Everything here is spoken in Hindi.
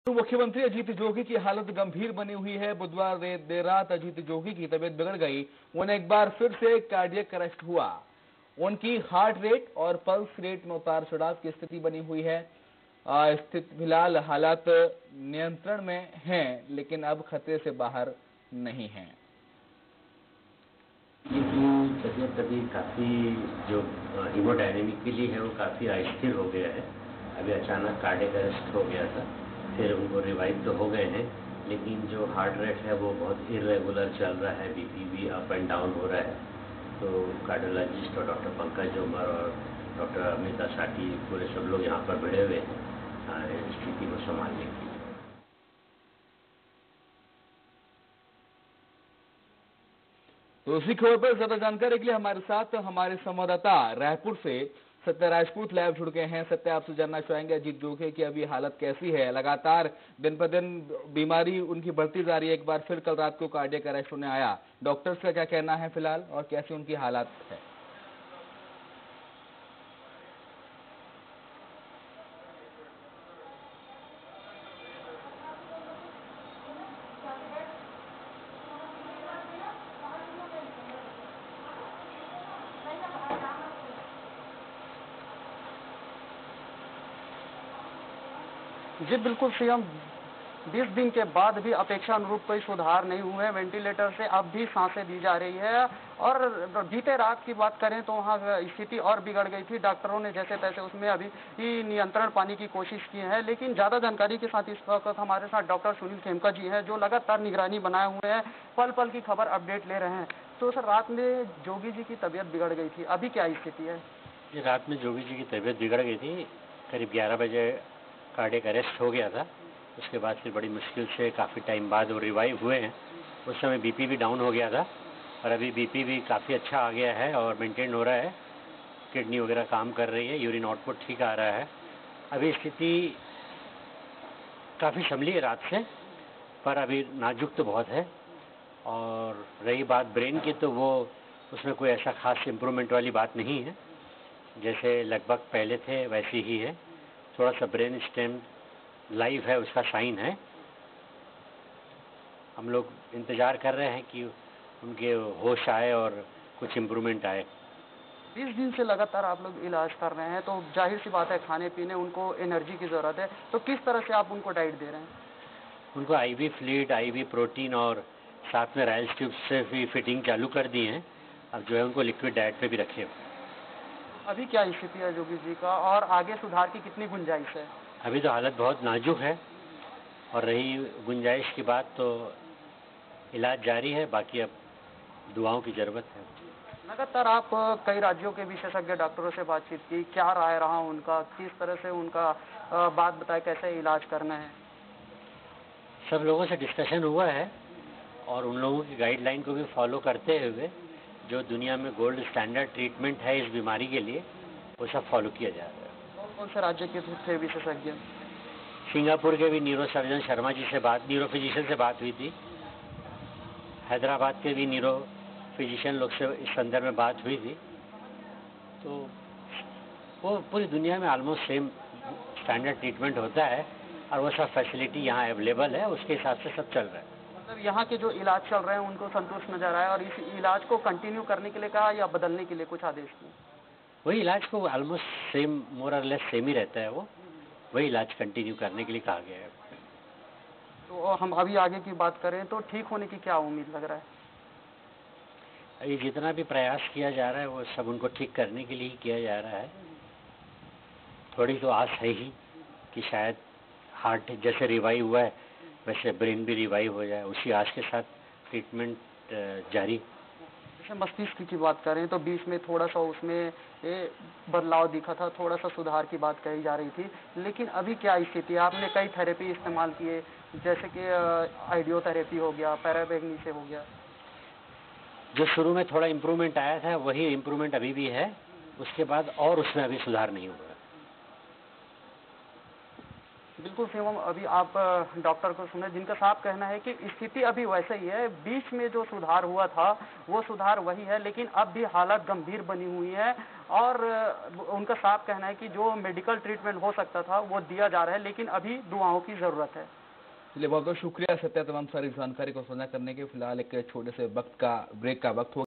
मुख्यमंत्री अजीत जोगी की हालत गंभीर बनी हुई है। बुधवार देर रात अजीत जोगी की तबीयत बिगड़ गई। उन्हें एक बार फिर से कार्डियक अरेस्ट हुआ। उनकी हार्ट रेट और पल्स रेट में उतार चढ़ाव की स्थिति बनी हुई है। स्थिति फिलहाल हालात नियंत्रण में हैं, लेकिन अब खतरे से बाहर नहीं है। तबीयत अभी काफ़ी जो हीमोडायनेमिकली है वो काफ़ी अस्थिर हो गया है। अभी अचानक कार्डियक अरेस्ट हो गया था, फिर उनको रिवाइव तो हो गए हैं, लेकिन जो हार्ट रेट है वो बहुत इरेगुलर चल रहा है, बीपी भी अप एंड डाउन हो रहा है। तो कार्डियोलॉजिस्ट और डॉक्टर पंकज जोमर और डॉक्टर अमिता साटी पूरे सब लोग यहाँ पर भिड़े हुए हैं स्थिति को संभालने के लिए। तो इसी खबर पर ज्यादा जानकारी के लिए हमारे साथ हमारे संवाददाता रायपुर से सत्य राजपूत लाइव जुड़ गए हैं। सत्य, आपसे जानना चाहेंगे अजीत जोगी की अभी हालत कैसी है? लगातार दिन पर दिन बीमारी उनकी बढ़ती जा रही है। एक बार फिर कल रात को कार्डियक अरेस्ट होने आया। डॉक्टर्स का क्या कहना है फिलहाल और कैसी उनकी हालत है? जी बिल्कुल सीएम, 20 दिन के बाद भी अपेक्षा अनुरूप कोई सुधार नहीं हुए हैं। वेंटिलेटर से अब भी सांसें दी जा रही है और बीते रात की बात करें तो वहाँ स्थिति और बिगड़ गई थी। डॉक्टरों ने जैसे तैसे उसमें अभी नियंत्रण पाने की कोशिश की है, लेकिन ज़्यादा जानकारी के साथ इस वक्त हमारे साथ डॉक्टर सुनील खेमका जी हैं, जो लगातार निगरानी बनाए हुए हैं, पल पल की खबर अपडेट ले रहे हैं। तो सर, रात में जोगी जी की तबीयत बिगड़ गई थी, अभी क्या स्थिति है? ये रात में जोगी जी की तबीयत बिगड़ गई थी। करीब 11 बजे कार्डियक अरेस्ट हो गया था। उसके बाद फिर बड़ी मुश्किल से काफ़ी टाइम बाद वो रिवाइव हुए हैं। उस समय बीपी भी डाउन हो गया था और अभी बीपी भी काफ़ी अच्छा आ गया है और मेंटेन हो रहा है। किडनी वगैरह काम कर रही है, यूरिन आउटपुट ठीक आ रहा है। अभी स्थिति काफ़ी संभली है रात से, पर अभी नाजुक तो बहुत है। और रही बात ब्रेन की, तो वो उसमें कोई ऐसा खास इम्प्रूवमेंट वाली बात नहीं है। जैसे लगभग पहले थे वैसी ही है। थोड़ा सा ब्रेन स्टेम लाइव है, उसका साइन है। हम लोग इंतज़ार कर रहे हैं कि उनके होश आए और कुछ इम्प्रूवमेंट आए। 20 दिन से लगातार आप लोग इलाज कर रहे हैं, तो जाहिर सी बात है खाने पीने उनको एनर्जी की ज़रूरत है, तो किस तरह से आप उनको डाइट दे रहे हैं? उनको आईवी फ्लूइड, आईवी प्रोटीन और साथ में राइल्स ट्यूब्स से भी फिटिंग चालू कर दी है। अब जो है उनको लिक्विड डाइट पे भी रखे हुए। अभी क्या स्थिति है जोगी जी का और आगे सुधार की कितनी गुंजाइश है? अभी तो हालत बहुत नाजुक है और रही गुंजाइश की बात, तो इलाज जारी है, बाकी अब दुआओं की ज़रूरत है। लगातार आप कई राज्यों के विशेषज्ञ डॉक्टरों से बातचीत की, क्या राय रहा उनका, किस तरह से उनका बात बताए कैसे इलाज करना है? सब लोगों से डिस्कशन हुआ है और उन लोगों की गाइडलाइन को भी फॉलो करते हुए जो दुनिया में गोल्ड स्टैंडर्ड ट्रीटमेंट है इस बीमारी के लिए, वो सब फॉलो किया जा रहा है। कौन कौन से राज्य के थे विशेषज्ञ? सिंगापुर के भी न्यूरो सर्जन शर्मा जी से बात, न्यूरो फिजिशियन से बात हुई थी। हैदराबाद के भी न्यूरो फिजिशियन लोग से इस संदर्भ में बात हुई थी। तो वो पूरी दुनिया में ऑलमोस्ट सेम स्टैंडर्ड ट्रीटमेंट होता है और वो सब फैसिलिटी यहाँ अवेलेबल है, उसके हिसाब से सब चल रहा है। मतलब यहाँ के जो इलाज चल रहे हैं उनको संतुष्ट नजर आया और इस इलाज को कंटिन्यू करने के लिए कहा या बदलने के लिए कुछ आदेश दिए? वही इलाज को ऑलमोस्ट सेम, मोर और लेस सेम ही रहता है, वो वही इलाज कंटिन्यू करने के लिए कहा गया है। तो हम अभी आगे की बात करें तो ठीक होने की क्या उम्मीद लग रहा है? अभी जितना भी प्रयास किया जा रहा है वो सब उनको ठीक करने के लिए ही किया जा रहा है। थोड़ी तो आस है ही कि शायद हार्ट जैसे रिवाइव हुआ है वैसे ब्रेन भी रिवाइव हो जाए, उसी आस के साथ ट्रीटमेंट जारी। जैसे मस्तिष्क की बात करें तो बीच में थोड़ा सा उसमें बदलाव दिखा था, थोड़ा सा सुधार की बात कही जा रही थी, लेकिन अभी क्या स्थिति है? आपने कई थेरेपी इस्तेमाल किए, जैसे कि आइडियोथेरेपी हो गया, पैराबैग्नी से हो गया। जो शुरू में थोड़ा इम्प्रूवमेंट आया था वही इम्प्रूवमेंट अभी भी है, उसके बाद और उसमें अभी सुधार नहीं हुआ। बिल्कुल शिवम, अभी आप डॉक्टर को सुने, जिनका साफ कहना है कि स्थिति अभी वैसे ही है। बीच में जो सुधार हुआ था वो सुधार वही है, लेकिन अब भी हालत गंभीर बनी हुई है। और उनका साफ कहना है कि जो मेडिकल ट्रीटमेंट हो सकता था वो दिया जा रहा है, लेकिन अभी दुआओं की जरूरत है। चलिए, बहुत बहुत शुक्रिया सत्या, तमाम सारी जानकारी को साझा करने के। फिलहाल एक छोटे से वक्त का ब्रेक का वक्त हो